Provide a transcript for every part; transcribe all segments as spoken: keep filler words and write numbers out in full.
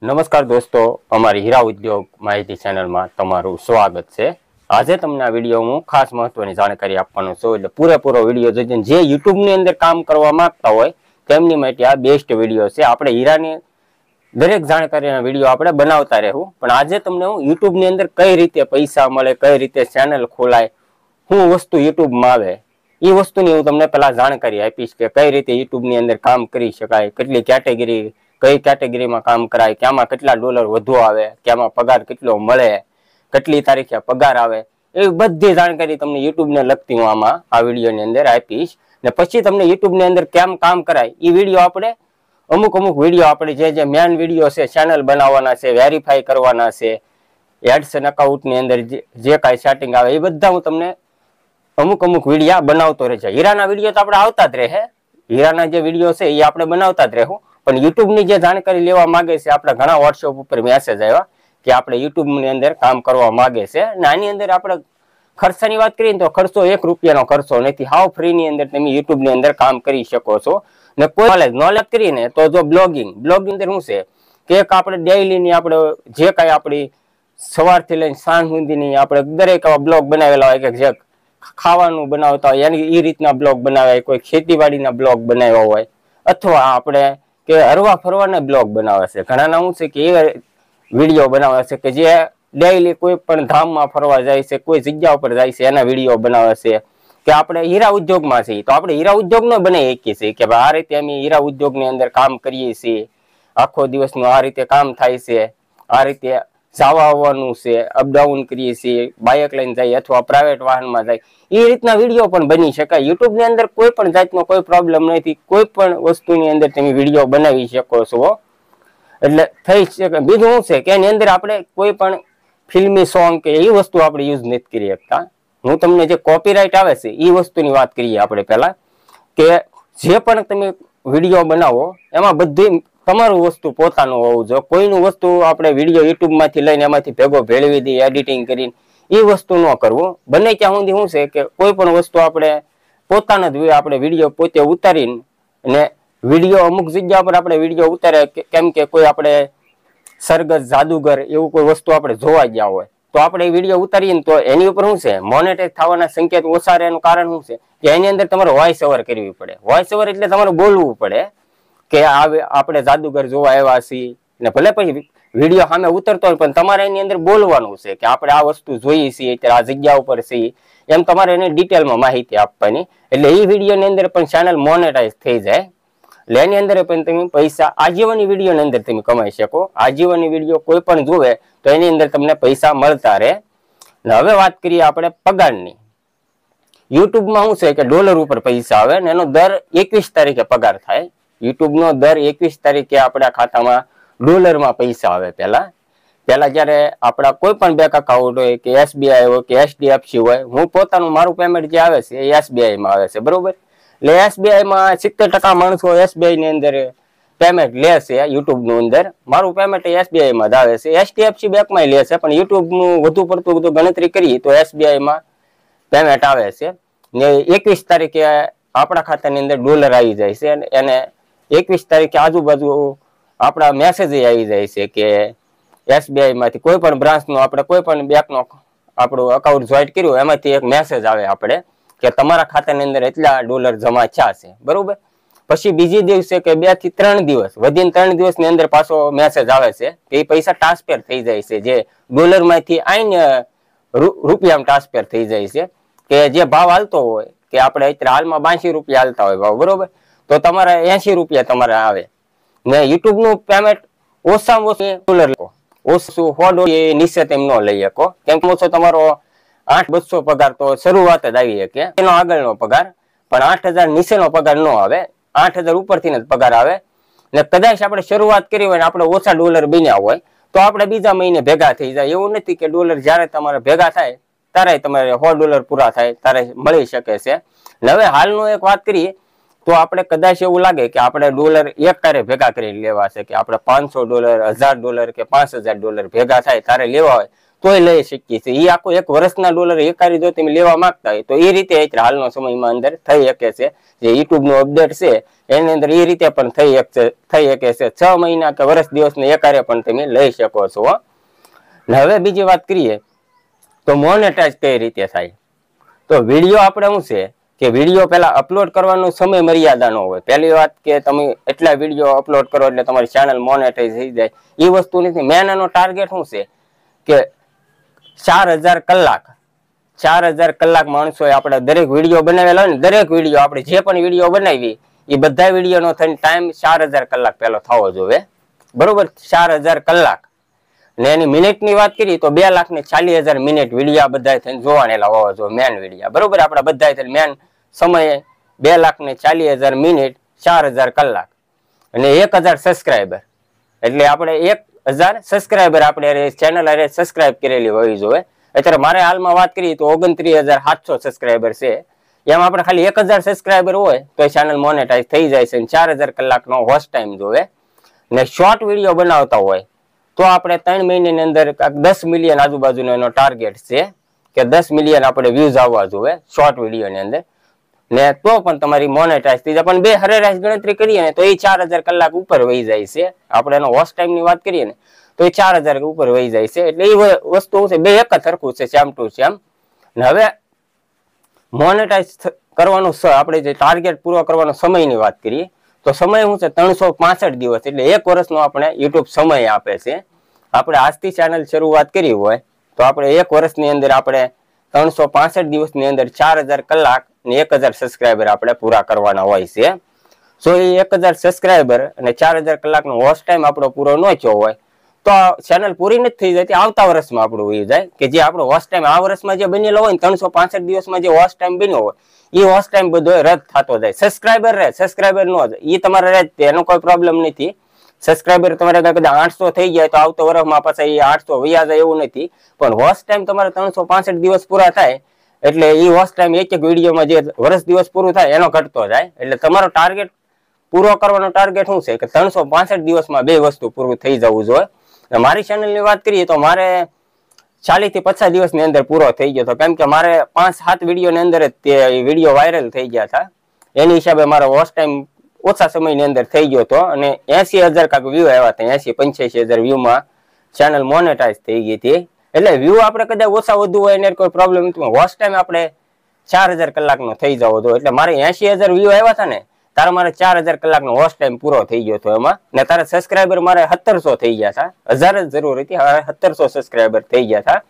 નમસ્કાર દોસ્તો, અમારી હીરા ઉદ્યોગ માહિતી ચેનલમાં તમારું સ્વાગત છે। આજે તમને આ વિડીયો હું ખાસ મહત્વની જાણકારી આપવાનો છું, એટલે પૂરેપૂરો વિડીયો જોજો। જે યુટ્યુબની અંદર કામ કરવા માંગતા હોય તેમની માટે આ બેસ્ટ વિડીયો છે। આપણે હીરાની દરેક જાણકારીના વિડીયો આપણે બનાવતા રહેવું, પણ આજે તમને હું યુટ્યુબની અંદર કઈ રીતે પૈસા મળે, કઈ રીતે ચેનલ ખોલાય, શું વસ્તુ યુટ્યુબમાં આવે એ વસ્તુની હું તમને પહેલા જાણકારી આપીશ કે કઈ રીતે યુટ્યુબની અંદર કામ કરી શકાય, કેટલી કેટેગરી, કઈ કેટેગરીમાં કામ કરાય, ક્યાંમાં કેટલા ડોલર વધુ આવે, ક્યાંમાં પગાર કેટલો મળે, કેટલી તારીખે પગાર આવે, એવી બધી જાણકારી તમને યુટ્યુબને લગતી હું આમાં આ વિડીયોની અંદર આપીશ। ને પછી તમને યુટ્યુબની અંદર કેમ કામ કરાય એ વિડીયો આપણે અમુક અમુક વિડીયો આપણે જે જે મેન વિડીયો છે, ચેનલ બનાવવાના છે, વેરીફાઈ કરવાના છે, એડ્સ અને અકાઉન્ટની અંદર જે કાંઈ સેટિંગ આવે એ બધા હું તમને અમુક અમુક વિડીયો બનાવતો રહે છે। હીરાના વિડીયો તો આપણે આવતા જ રહે, હીરાના જે વિડીયો છે એ આપણે બનાવતા જ રહેવું, પણ યુટ્યુબની જે જાણકારી લેવા માંગે છે, આપણે ઘણા વોટ્સએપ ઉપર મેસેજ આવ્યા કે આપણે યુટ્યુબની અંદર કામ કરવા માંગે છે। અને આની અંદર આપણે ખર્ચાની વાત કરીએ તો ખર્ચો એક રૂપિયાનો ખર્ચો નથી, હાવ ફ્રીની અંદર તમે યુટ્યુબની અંદર કામ કરી શકો છો। ને કોઈ નોલેજ નોલેજ કરીને તો જો બ્લોગિંગ બ્લોગિંગ અંદર શું છે કે એક આપણે ડેઇલીની આપણે જે કાંઈ આપણી સવારથી લઈને સાંજ સુધીની આપણે દરેક આવા બ્લોગ બનાવેલા હોય કે જે ખાવાનું બનાવતા હોય યાની એ રીતના બ્લોગ બનાવ્યા, કોઈ ખેતીવાડીના બ્લોગ બનાવ્યા હોય, અથવા આપણે કે હરવા ફરવાના બ્લોગ બનાવે છે, ઘણાના શું છે કે એ વિડીયો બનાવે છે કે જે ડેઈલી કોઈ પણ ધામમાં ફરવા જાય છે, કોઈ જગ્યા ઉપર જાય છે એના વિડીયો બનાવે છે કે આપણે હીરા ઉદ્યોગમાં છીએ તો આપણે હીરા ઉદ્યોગનો બનાવી શકીએ છીએ કે આ રીતે અમે હીરા ઉદ્યોગની અંદર કામ કરીએ છીએ, આખો દિવસનું આ રીતે કામ થાય છે, આ રીતે જવા આવવાનું છે, અપડાઉન કરીએ છીએ, બાઇક લઈને જાય અથવા પ્રાઇવેટ વાહનમાં જાય, એ રીતના વિડીયો પણ બની શકાય। યુટ્યુબની અંદર કોઈ પણ જાતનો કોઈ પ્રોબ્લેમ નથી, કોઈ પણ વસ્તુની અંદર તમે વિડીયો બનાવી શકો છો, એટલે થઈ શકે। બીજું શું છે કે એની અંદર આપણે કોઈ પણ ફિલ્મી સોંગ કે એ વસ્તુ આપણે યુઝ નથી કરી શકતા। હું તમને જે કોપીરાઇટ આવે છે એ વસ્તુની વાત કરીએ આપણે પહેલા, કે જે પણ તમે વિડીયો બનાવો એમાં બધી તમારું વસ્તુ પોતાનું હોવું જોઈએ, કોઈનું વસ્તુ આપણે વિડીયો યુટ્યુબમાંથી લઈને એમાંથી ભેગો ભેળવી દઈએ એડિટિંગ કરીને એ વસ્તુ ન કરવું। બને ત્યાં સુધી શું છે કે કોઈ પણ વસ્તુ આપણે પોતાના જ આપણે વિડીયો પોતે ઉતારીને અને વિડીયો અમુક જગ્યા પર આપણે વિડીયો ઉતારે, કેમ કે કોઈ આપણે સરગસ જાદુગર એવું કોઈ વસ્તુ આપણે જોવા ગયા હોય તો આપણે એ વિડીયો ઉતારીએ ને તો એની ઉપર શું છે મોનેટાઇઝ થવાના સંકેત ઓછા રહે। એનું કારણ શું છે કે એની અંદર તમારે વોઇસ ઓવર કરવી પડે। વોઇસ ઓવર એટલે તમારે બોલવું પડે કે આપણે જાદુગર જોવા આવ્યા છીએ, ને ભલે પછી વિડીયો સામે ઉતરતો હોય પણ તમારે એની અંદર બોલવાનું છે કે આપણે આ વસ્તુ જોઈએ છીએ, આ જગ્યા ઉપર છીએ, એમ તમારે એને ડિટેલમાં માહિતી આપવાની, એટલે એ વિડીયોની અંદર પણ ચેનલ મોનેટાઇઝ થઈ જાય। એટલે એની અંદર પણ તમે પૈસા આજીવનની વિડીયોની અંદર તમે કમાઈ શકો। આજીવનની વિડીયો કોઈ પણ જોવે તો એની અંદર તમને પૈસા મળતા રહે। હવે વાત કરીએ આપણે પગારની। યુટ્યુબમાં શું છે કે ડોલર ઉપર પૈસા આવે ને એનો દર એકવીસ તારીખે પગાર થાય। યુટ્યુબનો દર એકવીસ તારીખે આપણા ખાતામાં ડોલરમાં પૈસા આવે। પહેલા પહેલા જયારે આપણા કોઈ પણ બેંક અકાઉન્ટ હોય કે એસબીઆઈ હોય કે એચડીએફસી હોય, હું પોતાનું મારું પેમેન્ટ જે આવે છે એ એસબીઆઈમાં આવે છે, બરોબર। એટલે એસબીઆઈમાં સિત્તેર ટકા માણસો એસબીઆઈ ની અંદર પેમેન્ટ લે છે યુટ્યુબનું અંદર, મારું પેમેન્ટ એસબીઆઈમાં જ આવે છે, એચડીએફસી બેંકમાં લે છે, પણ યુટ્યુબનું વધુ પડતું બધું ગણતરી કરીએ તો એસબીઆઈમાં પેમેન્ટ આવે છે ને એકવીસ તારીખે આપણા ખાતાની અંદર ડોલર આવી જાય છે અને એને એકવીસ તારીખે આજુબાજુ આપણા મેસેજ આવી જાય છે કે એસબીઆઈ માંથી કોઈ પણ બ્રાન્ચનો આપણે કોઈ પણ બેંકનો આપણું અકાઉન્ટ જોઈન્ટ કર્યું એમાંથી એક મેસેજ આવે આપણે કે તમારા ખાતાની અંદર એટલા ડોલર જમા થયા છે, બરોબર। પછી બીજી દિવસે કે બે થી ત્રણ દિવસ વધીને ત્રણ દિવસની અંદર પાછો મેસેજ આવે છે કે એ પૈસા ટ્રાન્સફર થઈ જાય છે, જે ડોલર માંથી આઈને રૂપિયામાં ટ્રાન્સફર થઈ જાય છે, કે જે ભાવ હાલતો હોય કે આપણે અત્યારે હાલમાં બાસી રૂપિયા હાલતા હોય ભાવ, બરોબર, તો તમારે એસી રૂપિયા તમારે આવે ને યુટ્યુબ નું પેમેન્ટ ઓછામાં ઓછું ડોલર લો, ઓછું સો ડોલર નીચે તેમ ન લઈ શકો, કેમ કે ઓછો તમારો આઠ બસો પગાર તો શરૂઆત જ આવી શકે, એનો આગળનો પગાર, પણ આઠ હજાર નીચેનો પગાર ન આવે, આઠ હજાર ઉપરથી જ પગાર આવે। ને કદાચ આપણે શરૂઆત કરી હોય ને આપણે ઓછા ડોલર બન્યા હોય તો આપણે બીજા મહિને ભેગા થઈ જાય। એવું નથી કે ડોલર જયારે તમારે ભેગા થાય ત્યારે તમારે સો ડોલર પૂરા થાય ત્યારે મળી શકે છે। હવે હાલનું એક વાત કરીએ તો આપણે કદાચ એવું લાગે કે આપણે ડોલર એક તારે ભેગા કરી લેવા છે, કે આપણે પાંચસો ડોલર, હજાર ડોલર કે પાંચ હજાર ડોલર ભેગા થાય તારે લેવા હોય તોય લઈ શકીએ છીએ. એ આખું એક વર્ષના ડોલર એકારી જો તમે લેવા માંગતા હોય તો એ રીતે અત્યારે હાલનો સમયમાં અંદર થઈ શકે છે. જે યુટ્યુબ નું અપડેટ છે એની અંદર એ રીતે પણ થઈ શકે થઈ શકે છે. છ મહિના કે વર્ષ દિવસને એકારે પણ તમે લઈ શકો છો. ને હવે બીજી વાત કરીએ તો મોનેટાઈઝ કઈ રીતે થાય. તો વિડીયો આપણે શું છે કે વિડીયો પહેલા અપલોડ કરવાનો સમય મર્યાદા ન હોય. પહેલી વાત કે તમે એટલા વિડીયો અપલોડ કરો એટલે તમારી ચેનલ મોનેટાઈઝ થઈ જાય એ વસ્તુ નથી. મેન એનો ટાર્ગેટ શું છે કે ચાર હજાર કલાક ચાર હજાર કલાક માણસોએ આપણે દરેક વિડીયો બનાવેલા હોય ને દરેક વિડીયો આપણે જે પણ વિડીયો બનાવી એ બધા વિડીયોનો થઈને ટાઈમ ચાર હજાર કલાક પહેલો થવો જોઈએ. બરોબર, ચાર હજાર કલાક. ને એની મિનિટની વાત કરીએ તો બે લાખ ને ચાલીસ હજાર મિનિટ વિડીયો બધા થઈને જોવાનેલા હોવા જોઈએ મેન વિડીયો. બરોબર, આપણા બધા થઈને મેન સમયે બે લાખ ને ચાલીસ હજાર મિનિટ ચાર હજાર કલાક અને એક હજાર સબસ્ક્રાઈબર. એટલે આપણે એક હજાર સબસ્ક્રાઈબર આપણે ચેનલ અરે સબસ્ક્રાઈબ કરેલી હોવી જોઈએ. અત્યારે મારે હાલમાં વાત કરીએ તો ઓગણત્રીસ હજાર સાતસો સબસ્ક્રાઈબર છે. એમાં આપણે ખાલી એક હજાર સબસ્ક્રાઈબર હોય તો ચેનલ મોનેટાઈઝ થઈ જાય છે. ચાર હજાર કલાકનો વોચ ટાઈમ જોવે ને શોર્ટ વિડીયો બનાવતા હોય તો આપણે ત્રણ મહિનાની અંદર દસ મિલિયન આજુબાજુનો એનો ટાર્ગેટ છે કે દસ મિલિયન આપણે વ્યૂઝ આવવા જોઈએ શોર્ટ વિડીયોની અંદર. ને તો પણ તમારી મોનેટાઈઝ થઈ જાય. પણ બે હરેરાશ ગણતરી કરીએ ને તો એ ચાર હજાર કલાક ઉપર વહી જાય છે. આપણે એનો વોચ ટાઈમ ની વાત કરીએ ને તો એ ચાર હજાર ઉપર વહી જાય છે. એટલે એ વસ્તુ છે બે એક જ સરખું છે, સેમ ટુ સેમ. ને હવે મોનેટાઈઝ કરવાનું આપણે જે ટાર્ગેટ પૂરો કરવાનો સમયની વાત કરીએ તો સમય શું છે ત્રણસો પાસઠ દિવસ. એટલે એક વર્ષનો આપણે યુટ્યુબ સમય આપે છે. આપણે આજથી ચેનલ શરૂઆત કરી હોય તો આપણે એક વર્ષની અંદર આપણે ત્રણસો પાસઠ દિવસની અંદર ચાર હજાર કલાક ને એક હજાર સબસ્ક્રાઈબર આપણે પૂરા કરવાના હોય છે. સો એ એક હજાર સબસ્ક્રાઈબર અને ચાર હજાર કલાકનો વોચ ટાઈમ આપણો પૂરો ન થયો હોય તો ચેનલ પૂરી નથી થઈ જતી. આવતા વર્ષમાં આપણું વહી જાય કે જે આપણો વોચ ટાઈમ આ વર્ષમાં જે બનેલો હોય ને ત્રણસો પાસઠ દિવસમાં જે વોચ ટાઈમ બન્યો હોય એ વોચ ટાઈમ બધો રદ થતો જાય. સબસ્ક્રાઈબર રહે, સબસ્ક્રાઈબર નો જાય એ તમારે રહે, એનો કોઈ પ્રોબ્લેમ નથી. સબસ્ક્રાઈબર તમારે કદાચ આઠસો થઈ જાય તો આવતો વર્ષમાં પાછા એ આઠસો વયા જાય એવું નથી. પણ વોચ ટાઈમ તમારે ત્રણસો પાસઠ દિવસ પૂરા થાય એટલે એ વોચ ટાઈમ એક એક વિડીયોમાં જે વર્ષ દિવસ પૂરું થાય એનો ઘટતો જાય. એટલે તમારો ટાર્ગેટ પૂરો કરવાનો ટાર્ગેટ શું છે કે ત્રણસો પાસઠ દિવસમાં બે વસ્તુ પૂરું થઈ જવું જોઈએ. મારી ચેનલની વાત કરીએ તો મારે ચાલીસ થી પચાસ દિવસની અંદર પૂરો થઈ ગયો હતો. કેમ કે મારે પાંચ સાત વિડીયોની અંદર જ તે વિડીયો વાયરલ થઈ ગયા હતા. એની હિસાબે મારો વોચ ટાઈમ ઓછા સમયની અંદર થઈ ગયો હતો અને એસી હજાર કાંક વ્યૂ આવ્યા હતા. એસી પંચ્યાસી હજાર વ્યૂમાં ચેનલ મોનેટાઈઝ થઈ ગઈ હતી. એટલે વ્યૂ આપણે કદાચ ઓછા વધુ હોય એને કોઈ પ્રોબ્લેમ નથી. વોચ ટાઈમ આપણે ચાર હજાર કલાકનો થઈ જવો હતો. એટલે મારે એસી હજાર વ્યૂ આવ્યા હતા ને તારે મારે ચાર હજાર કલાકનો વોચ ટાઈમ પૂરો થઈ ગયો હતો એમાં. ને તારા સબસ્ક્રાઈબર મારે સત્તરસો થઈ ગયા હતા. હજાર જ જરૂર હતી, હવે સત્તરસો સબસ્ક્રાઈબર થઈ ગયા હતા.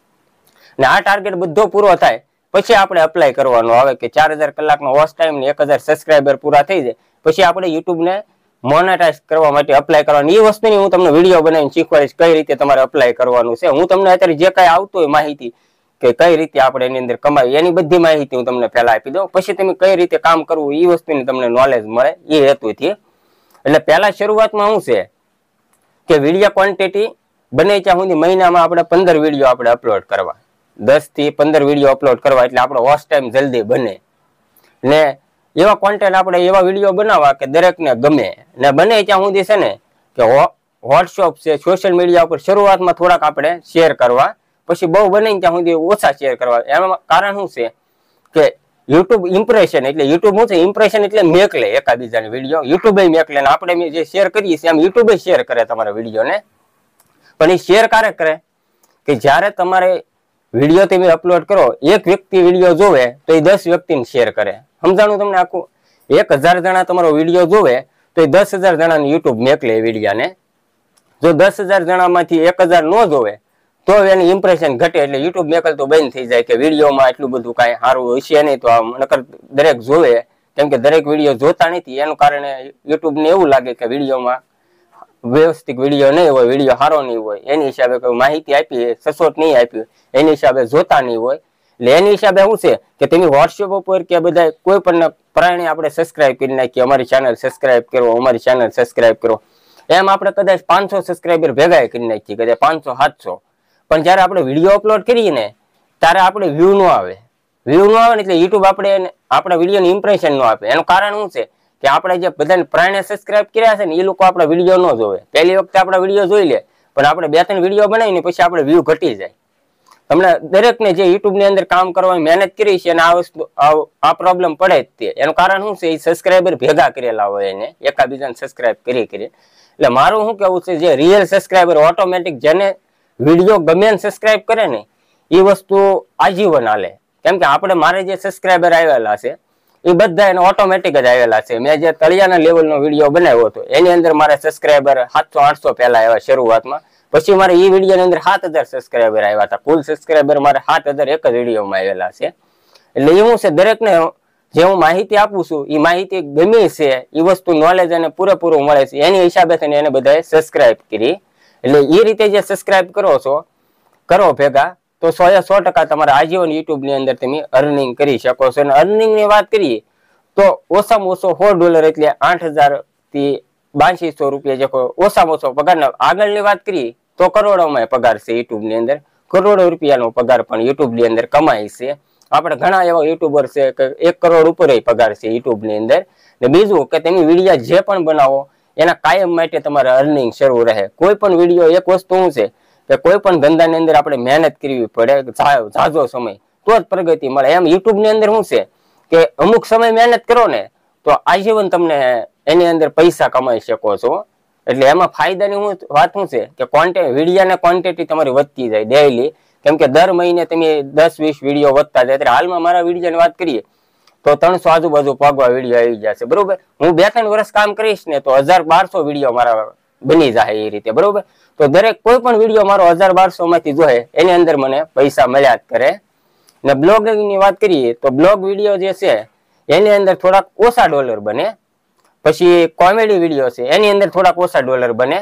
ને આ ટાર્ગેટ બધો પૂરો થાય પછી આપણે અપ્લાય કરવાનો આવે કે ચાર હજાર કલાકનો વોચ ટાઈમ ને એક હજાર સબસ્ક્રાઈબર પૂરા થઈ જાય પછી આપણે યુટ્યુબને મોનેટાઈઝ કરવા માટે અપ્લાય કરવાની. એ વસ્તુની હું તમને વિડીયો બનાવીને શીખવાડીશ કઈ રીતે તમારે અપ્લાય કરવાનું છે. હું તમને અત્યારે જે કાંઈ આવતું હોય માહિતી કે કઈ રીતે આપણે એની અંદર કમાવી એની બધી માહિતી હું તમને પહેલા આપી દઉં. પછી તમે કઈ રીતે કામ કરવું એ વસ્તુની તમને નોલેજ મળે એ હેતુથી. એટલે પહેલા શરૂઆતમાં શું છે કે વિડીયો ક્વોન્ટિટી બને ત્યાં સુધી મહિનામાં આપણે પંદર વિડીયો આપણે અપલોડ કરવા, દસ થી પંદર વિડીયો અપલોડ કરવા એટલે આપણો વોચ ટાઈમ જલ્દી બને. ને એવા કોન્ટેન્ટ આપણે એવા વિડીયો બનાવવા કે દરેકને ગમે. ને બને ત્યાં સુધી છે ને કે વોટ્સઅપ છે સોશિયલ મીડિયા ઉપર શરૂઆતમાં થોડાક આપણે શેર કરવા, પછી બહુ બને ત્યાં સુધી ઓછા શેર કરવા. એમાં કારણ શું છે કે યુટ્યુબ ઇમ્પ્રેશન એટલે યુટ્યુબ શું છે ઇમ્પ્રેશન એટલે મેકલે એકાબીજાની વિડીયો યુટ્યુબ મેકલે ને આપણે જે શેર કરીએ છીએ એમ યુટ્યુબ શેર કરે તમારા વિડીયોને. પણ એ શેર ક્યારે કરે કે જ્યારે તમારે વિડીયો તમે અપલોડ કરો એક વ્યક્તિ વિડીયો જોવે તો એ દસ વ્યક્તિને શેર કરે. સમજાણું તમને આખું? એક હજાર જણા તમારો વિડીયો જોવે તો એ દસ હજાર જણાને યુટ્યુબ મેકલે વિડીયાને. જો દસ હજાર જણામાંથી એક હજાર ન જોવે તો એની ઇમ્પ્રેશન ઘટે એટલે યુટ્યુબ મેકલ તો બંધ થઈ જાય કે વિડીયોમાં એટલું બધું કાંઈ સારું હશે નહીં તો આમ નકર દરેક જોવે. કેમ કે દરેક વિડીયો જોતા નથી એનું કારણે યુટ્યુબને એવું લાગે કે વિડીયોમાં વ્યવસ્થિત વિડીયો નહીં હોય, વિડીયો સારો નહીં હોય, એની હિસાબે કોઈ માહિતી આપી સચોટ નહીં આપી એની હિસાબે જોતા નહીં હોય. એટલે એની હિસાબે શું છે કે તમે વોટ્સએપ ઉપર કે બધા કોઈ પણ પ્રાણી આપણે સબસ્ક્રાઇબ કરી નાખીએ, અમારી ચેનલ સબસ્ક્રાઇબ કરો, અમારી ચેનલ સબસ્ક્રાઇબ કરો, એમ આપણે કદાચ પાંચસો સબસ્ક્રાઈબર ભેગા કરી નાખીએ, કદાચ પાંચસો સાતસો. પણ જયારે આપણે વિડીયો અપલોડ કરીએ ને ત્યારે આપણે વ્યૂ નો આવે. વ્યૂ નો આવે ને એટલે યુટ્યુબ આપણે આપણા વિડીયોની ઇમ્પ્રેશન નો આપે. એનું કારણ શું છે કે આપણે જે બધાને પ્રાણે સબસ્ક્રાઇબ કર્યા છે ને એ લોકો આપણા વિડીયો ન જોવે. પહેલી વખતે આપણા વિડીયો જોઈ લે પણ આપણે બે ત્રણ વિડીયો બનાવીને પછી આપણે વ્યૂ ઘટી જાય. તમને દરેકને જે યુટ્યુબ ની અંદર કામ કરવાની મહેનત કરી છે અને આ વસ્તુ આ પ્રોબ્લેમ પડે જ તે. એનું કારણ શું છે? એ સબસ્ક્રાઈબર ભેગા કરેલા હોય એને એકાબીજાને સબસ્ક્રાઈબ કરી કરી. એટલે મારું શું કેવું છે, જે રિયલ સબસ્ક્રાઈબર ઓટોમેટિક જેને વિડીયો ગમે ને સબસ્ક્રાઈબ કરે ને એ વસ્તુ આજીવન હાલે. કેમ કે આપણે મારે જે સબસ્ક્રાઈબર આવેલા છે એ બધા એને ઓટોમેટિક જ આવેલા છે. મેં જે તળિયાના લેવલનો વિડીયો બનાવ્યો હતો એની અંદર મારે સબસ્ક્રાઈબર સાતસો આઠસો પહેલા આવ્યા શરૂઆતમાં. પછી મારે એ વિડીયોની અંદર સાત હજાર સબસ્ક્રાઈબર આવ્યા હતા. કુલ સબસ્ક્રાઈબર મારે સાત હજાર એક જ વિડીયોમાં આવેલા છે. એટલે એવું છે, દરેકને જે હું માહિતી આપું છું એ માહિતી ગમી છે, એ વસ્તુ નોલેજ અને પૂરેપૂરું મળે છે, એની હિસાબે થઈને એને બધાએ સબસ્ક્રાઈબ કરી. એટલે એ રીતે જે સબસ્ક્રાઈબ કરો છો કરો ભેગા તો સો એ સો ટકા તમારા આજીવન યુટ્યુબ ની અંદર તમે અર્નિંગ કરી શકો છો. અને અર્નિંગ ની વાત કરીએ તો ઓછામાં ઓછો સો ડોલર એટલે આઠ હજાર થી બાંશીસો રૂપિયા જે ઓછામાં ઓછો પગાર. આગળની વાત કરીએ તો કરોડોમાં પગાર છે યુટ્યુબ ની અંદર. કરોડો રૂપિયાનો પગાર પણ યુટ્યુબ ની અંદર કમાય છે. આપણે ઘણા એવા યુટ્યુબર છે કે એક કરોડ ઉપર પગાર છે યુટ્યુબ ની અંદર. ને બીજું કે તમે વિડીયો જે પણ બનાવો એના કાયમ માટે તમારે અર્નિંગ શરૂ રહે. કોઈ પણ વિડીયો એક વસ્તુ શું છે કે કોઈ પણ ધંધાની અંદર આપણે મહેનત કરવી પડે ઝાઝો સમય તો જ પ્રગતિ મળે. એમ યુટ્યુબ ની અંદર શું છે કે અમુક સમય મહેનત કરો ને તો આજીવન તમને એની અંદર પૈસા કમાઈ શકો છો. એટલે એમાં ફાયદાની હું વાત શું છે કે કોન્ટેન્ટ વિડીયોની ક્વોન્ટિટી તમારી વધતી જાય ડેઈલી. કેમ કે દર મહિને તમે દસ વીસ વિડીયો વધતા જાય. એટલે હાલમાં મારા વિડીયોની વાત કરીએ તો ત્રણસો આજુબાજુ પગવા વિડીયો આવી જશે. બરોબર, હું બે ત્રણ વર્ષ કામ કરીશ ને તો હજાર બારસો વિડીયો મારા બની જાય એ રીતે. બરોબર, તો દરેક કોઈ પણ વિડીયો મારો હજાર બારસો માંથી જોહે એની અંદર મને પૈસા મળ્યા જ કરે. ને બ્લોગિંગ ની વાત કરીએ તો બ્લોગ વિડીયો જે છે એની અંદર થોડાક ઓછા ડોલર બને. પછી કોમેડી વિડીયો છે એની અંદર થોડાક ઓછા ડોલર બને.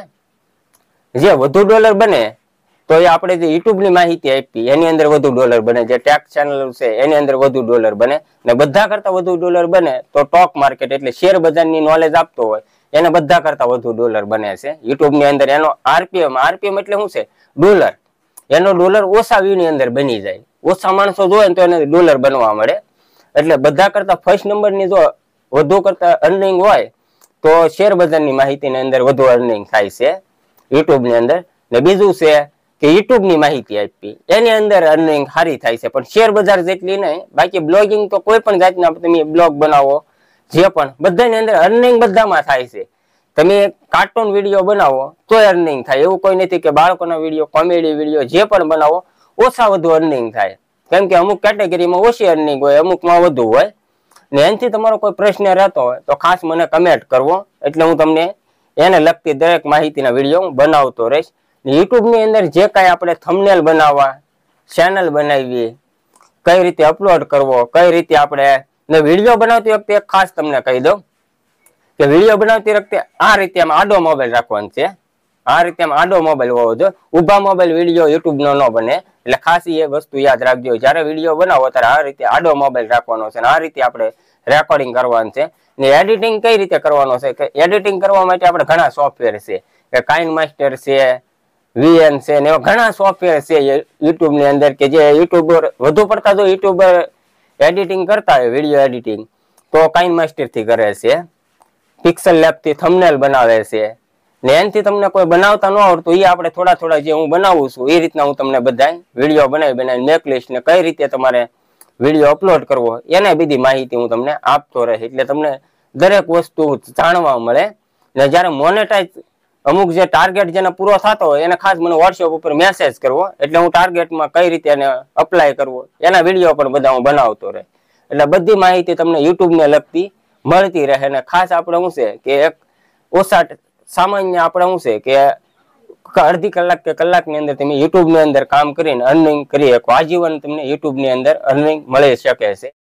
જે વધુ ડોલર બને તો એ આપણે જે યુટ્યુબ ની માહિતી આપી એની અંદર વધુ ડોલર બને. જે ટેક્સ ચેનલ છે એની અંદર વધુ ડોલર બને. ને બધા કરતા વધુ ડોલર બને તો સ્ટોક માર્કેટ એટલે શેર બજારની નોલેજ આપતો હોય એને બધા કરતા વધુ ડોલર બને છે યુટ્યુબ ની અંદર. એનો આરપીએમ આરપીએમ એટલે શું છે? ડોલર. એનો ડોલર ઓછા વ્યૂ ની અંદર બની જાય. ઓછા માણસો જોવે ને તો એને ડોલર બનવા મળે. એટલે બધા કરતા ફર્સ્ટ નંબર ની જો વધુ કરતા અર્નિંગ હોય તો શેર બજારની માહિતીની અંદર વધુ અર્નિંગ થાય છે યુટ્યુબ ની અંદર. ને બીજું છે કે યુટ્યુબ ની માહિતી આપી એની અંદર અર્નિંગ સારી થાય છે, પણ શેર બજાર જેટલી નહીં. બાકી બ્લોગિંગ તો કોઈ પણ જાતના તમે બ્લોગ બનાવો જે પણ બધાની અંદર અર્નિંગ બધામાં થાય છે. તમે કાર્ટૂન વિડીયો બનાવો તો અર્નિંગ થાય. એવું કોઈ નથી કે બાળકોના વિડીયો કોમેડી વિડીયો જે પણ બનાવો ઓછા વધુ અર્નિંગ થાય. કેમ કે અમુક કેટેગરીમાં ઓછી અર્નિંગ હોય, અમુકમાં વધુ હોય. ને એનાથી તમારો કોઈ પ્રશ્ન રહેતો હોય તો ખાસ મને કમેન્ટ કરવો, એટલે હું તમને એને લગતી દરેક માહિતીના વિડીયો હું બનાવતો રહીશ. યુટ્યુબ ની અંદર જે કાંઈ આપણે થંબનેલ બનાવવા, ચેનલ બનાવીએ, કઈ રીતે અપલોડ કરવો, કઈ રીતે આપણે ને વિડીયો બનાવતી વખતે એક ખાસ તમને કહી દઉં કે વિડીયો બનાવતી વખતે આ રીતે આમ આડો મોબાઈલ રાખવાનો છે. આ રીતે આમ આડો મોબાઈલ હોવો જોઈએ. ઊભા મોબાઈલ વિડીયો યુટ્યુબ નો ન બને. એટલે ખાસ એ વસ્તુ યાદ રાખજો. જયારે વિડીયો બનાવો ત્યારે આ રીતે આડો મોબાઈલ રાખવાનો છે. આ રીતે આપણે રેકોર્ડિંગ કરવાનું છે. ને એડિટિંગ કઈ રીતે કરવાનો છે કે એડિટિંગ કરવા માટે આપણે ઘણા સોફ્ટવેર છે કે કાઇન માસ્ટર છે, વીએન છે ને એવા ઘણા સોફ્ટવેર છે યુટ્યુબ ની અંદર કે જે યુટ્યુબર વધુ પડતા જો યુટ્યુબર એડિટિંગ કરતા હોય વિડીયો એડિટિંગ તો કાઇન માસ્ટર થી કરે છે. પિક્સલ લેબ થી થંબનેલ બનાવે છે. ને એનાથી તમને કોઈ બનાવતા ન આવડતું એ આપણે થોડા થોડા જે હું બનાવું છું એ રીતના હું તમને બધા વિડીયો બનાવી બનાવી મેકલિસ્ટ ને કઈ રીતે તમારે વિડીયો અપલોડ કરવો એને બધી માહિતી હું તમને આપતો રહે. એટલે તમને દરેક વસ્તુ જાણવા મળે. ને જયારે મોનેટાઈઝ અમુક જે ટાર્ગેટ જેને પૂરો થતો હોય એને ખાસ મને વોટ્સએપ ઉપર મેસેજ કરવો. એટલે હું ટાર્ગેટમાં કઈ રીતે એને અપ્લાય કરવો એના વિડીયો પણ બધા હું બનાવતો રહે. એટલે બધી માહિતી તમને યુટ્યુબ ને લગતી મળતી રહે. ને ખાસ આપણે શું છે કે એક ઓછા સામાન્ય આપણે શું છે કે અડધી કલાક કે કલાકની અંદર તમે યુટ્યુબ ની અંદર કામ કરીને અર્નિંગ કરી શકો. આજીવન તમને યુટ્યુબ ની અંદર અર્નિંગ મળી શકે છે.